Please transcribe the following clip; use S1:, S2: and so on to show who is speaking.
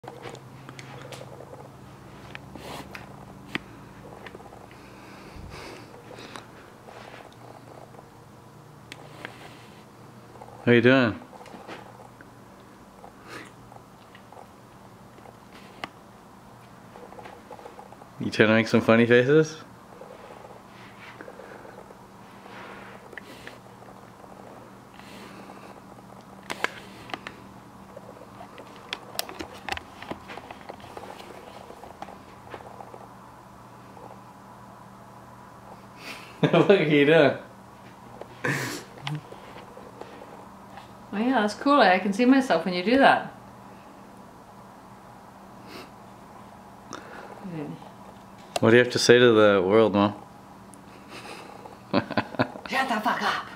S1: What are you doing? You trying to make some funny faces? Look at you doing.
S2: Oh yeah, that's cool. I can see myself when you do that.
S1: What do you have to say to the world, Mom?
S2: Shut the fuck up!